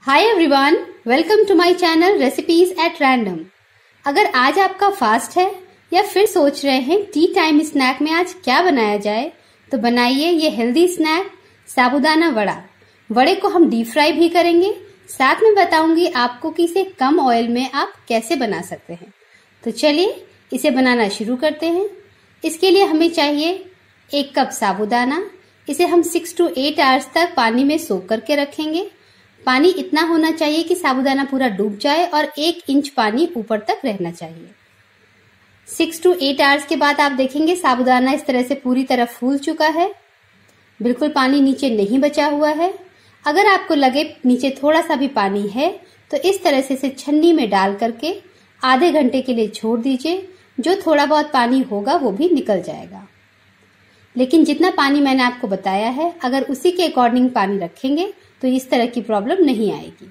Hi everyone, welcome to my channel recipes at random. अगर आज आपका फास्ट है या फिर सोच रहे हैं टी टाइम स्नैक में आज क्या बनाया जाए, तो बनाइए ये हेल्दी स्नैक साबूदाना वड़ा। वड़े को हम डीप फ्राई भी करेंगे, साथ में बताऊंगी आपको कि इसे कम ऑयल में आप कैसे बना सकते हैं। तो चलिए इसे बनाना शुरू करते हैं। इसके लिए हमें चाहिए 1 कप साबूदाना। इसे हम 6 to 8 आवर्स तक पानी में सोक करके रखेंगे। पानी इतना होना चाहिए कि साबूदाना पूरा डूब जाए और 1 इंच पानी ऊपर तक रहना चाहिए। 6 to 8 आवर्स के बाद आप देखेंगे साबूदाना इस तरह से पूरी तरह फूल चुका है, बिल्कुल पानी नीचे नहीं बचा हुआ है। अगर आपको लगे नीचे थोड़ा सा भी पानी है तो इस तरह से इसे छन्नी में डाल करके आधे घंटे के लिए छोड़ दीजिए। जो थोड़ा बहुत पानी होगा वो भी निकल जाएगा। लेकिन जितना पानी मैंने आपको बताया है, अगर उसी के अकॉर्डिंग पानी रखेंगे तो इस तरह की प्रॉब्लम नहीं आएगी।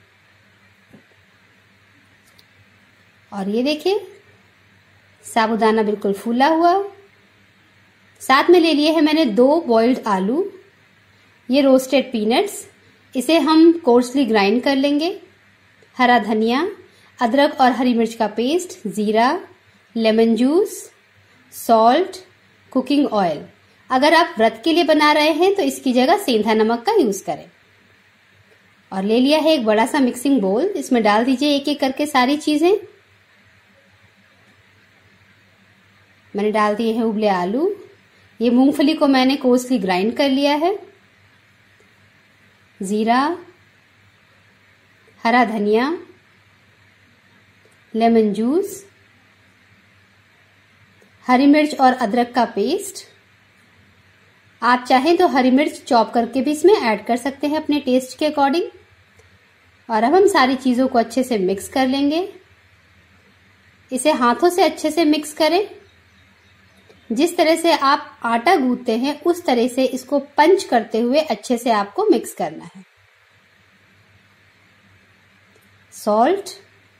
और ये देखिए साबूदाना बिल्कुल फूला हुआ। साथ में ले लिए है मैंने 2 बॉइल्ड आलू, ये रोस्टेड पीनट्स, इसे हम कोर्सली ग्राइंड कर लेंगे। हरा धनिया, अदरक और हरी मिर्च का पेस्ट, जीरा, lemon juice, salt, cooking oil. अगर आप व्रत के लिए बना रहे हैं तो इसकी जगह सेंधा नमक का यूज करें। और ले लिया है एक बड़ा सा मिक्सिंग बोल, इसमें डाल दीजिए एक एक करके सारी चीजें। मैंने डाल दिए हैं उबले आलू। ये मूंगफली को मैंने कोर्सली ग्राइंड कर लिया है। जीरा, हरा धनिया, लेमन जूस, हरी मिर्च और अदरक का पेस्ट। आप चाहें तो हरी मिर्च चॉप करके भी इसमें ऐड कर सकते हैं अपने टेस्ट के अकॉर्डिंग। और अब हम सारी चीजों को अच्छे से मिक्स कर लेंगे। इसे हाथों से अच्छे से मिक्स करें। जिस तरह से आप आटा गूंथते हैं उस तरह से इसको पंच करते हुए अच्छे से आपको मिक्स करना है। सॉल्ट,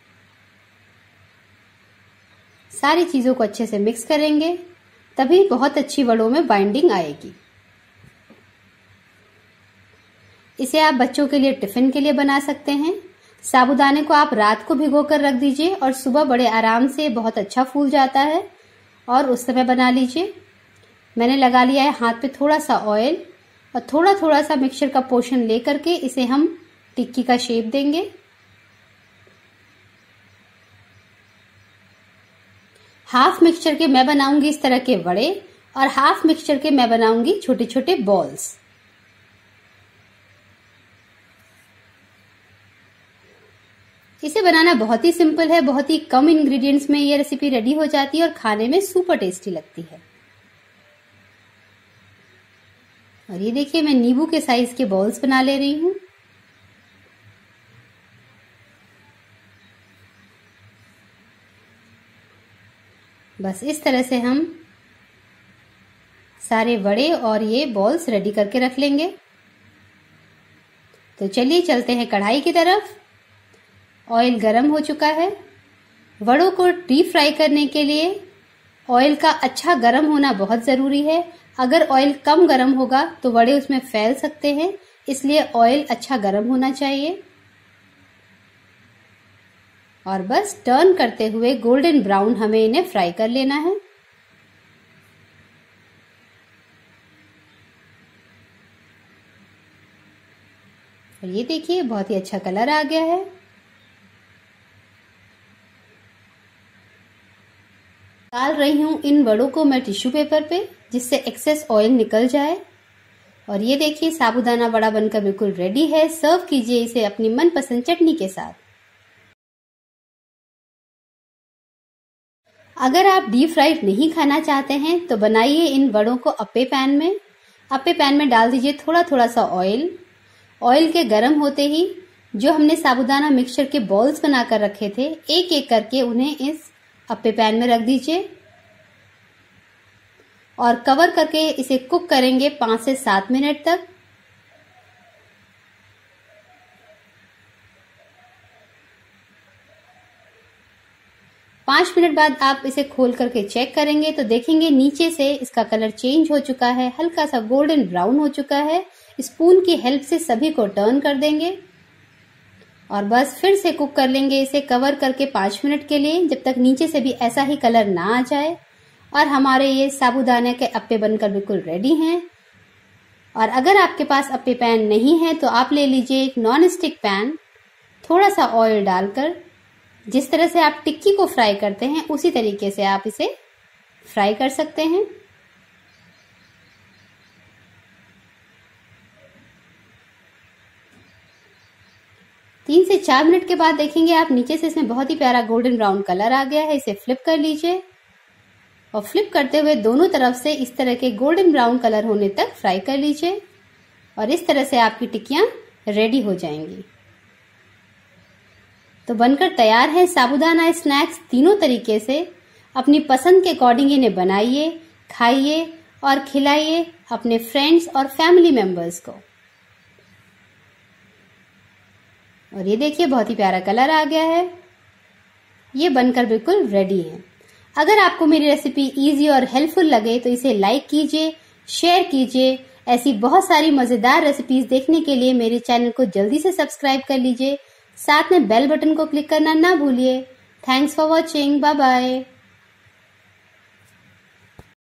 सारी चीजों को अच्छे से मिक्स करेंगे, तभी बहुत अच्छी वड़ों में बाइंडिंग आएगी। इसे आप बच्चों के लिए टिफिन के लिए बना सकते हैं। साबूदाने को आप रात को भिगो कर रख दीजिए और सुबह बड़े आराम से बहुत अच्छा फूल जाता है और उस समय बना लीजिए। मैंने लगा लिया है हाथ पे थोड़ा सा ऑयल और थोड़ा थोड़ा सा मिक्सचर का पोर्शन ले करके इसे हम टिक्की का शेप देंगे। हाफ मिक्सचर के मैं बनाऊंगी इस तरह के वड़े और हाफ मिक्सचर के मैं बनाऊंगी छोटे छोटे बॉल्स। इसे बनाना बहुत ही सिंपल है, बहुत ही कम इंग्रेडिएंट्स में ये रेसिपी रेडी हो जाती है और खाने में सुपर टेस्टी लगती है। और ये देखिए मैं नींबू के साइज के बॉल्स बना ले रही हूं। बस इस तरह से हम सारे वड़े और ये बॉल्स रेडी करके रख लेंगे। तो चलिए चलते हैं कढ़ाई की तरफ। ऑयल गरम हो चुका है। वड़ों को डीप फ्राई करने के लिए ऑयल का अच्छा गरम होना बहुत जरूरी है। अगर ऑयल कम गरम होगा तो वड़े उसमें फैल सकते हैं, इसलिए ऑयल अच्छा गरम होना चाहिए। और बस टर्न करते हुए गोल्डन ब्राउन हमें इन्हें फ्राई कर लेना है। और ये देखिए बहुत ही अच्छा कलर आ गया है। डाल रही हूं इन वड़ों को मैं टिश्यू पेपर पे, जिससे एक्सेस ऑयल निकल जाए। और ये देखिए साबूदाना वड़ा बनकर बिल्कुल रेडी है। सर्व कीजिए इसे अपनी मनपसंद चटनी के साथ। अगर आप डीप फ्राइड नहीं खाना चाहते हैं तो बनाइए इन वड़ों को अप्पे पैन में। अप्पे पैन में डाल दीजिए थोड़ा थोड़ा सा ऑयल। ऑयल के गर्म होते ही जो हमने साबूदाना मिक्सचर के बॉल्स बनाकर रखे थे, एक एक करके उन्हें इस अप्पे पैन में रख दीजिए और कवर करके इसे कुक करेंगे 5 से 7 मिनट तक। पांच मिनट बाद आप इसे खोल करके चेक करेंगे तो देखेंगे नीचे से इसका कलर चेंज हो चुका है, हल्का सा गोल्डन ब्राउन हो चुका है। स्पून की हेल्प से सभी को टर्न कर देंगे और बस फिर से कुक कर लेंगे इसे कवर करके 5 मिनट के लिए, जब तक नीचे से भी ऐसा ही कलर ना आ जाए। और हमारे ये साबूदाना के अप्पे बनकर बिल्कुल रेडी हैं। और अगर आपके पास अप्पे पैन नहीं है तो आप ले लीजिए एक नॉन स्टिक पैन, थोड़ा सा ऑयल डालकर जिस तरह से आप टिक्की को फ्राई करते हैं उसी तरीके से आप इसे फ्राई कर सकते हैं। तीन से 4 मिनट के बाद देखेंगे आप नीचे से इसमें बहुत ही प्यारा गोल्डन ब्राउन कलर आ गया है। इसे फ्लिप कर लीजिए और फ्लिप करते हुए दोनों तरफ से इस तरह के गोल्डन ब्राउन कलर होने तक फ्राई कर लीजिए और इस तरह से आपकी टिक्कियां रेडी हो जाएंगी। तो बनकर तैयार है साबूदाना स्नैक्स। तीनों तरीके से अपनी पसंद के अकॉर्डिंग इन्हें बनाइए, खाइए और खिलाइए अपने फ्रेंड्स और फैमिली मेंबर्स को। और ये देखिए बहुत ही प्यारा कलर आ गया है। ये बनकर बिल्कुल रेडी है। अगर आपको मेरी रेसिपी इजी और हेल्पफुल लगे तो इसे लाइक कीजिए, शेयर कीजिए। ऐसी बहुत सारी मजेदार रेसिपीज देखने के लिए मेरे चैनल को जल्दी से सब्सक्राइब कर लीजिए। साथ में बेल बटन को क्लिक करना ना भूलिए। Thanks for watching. Bye bye.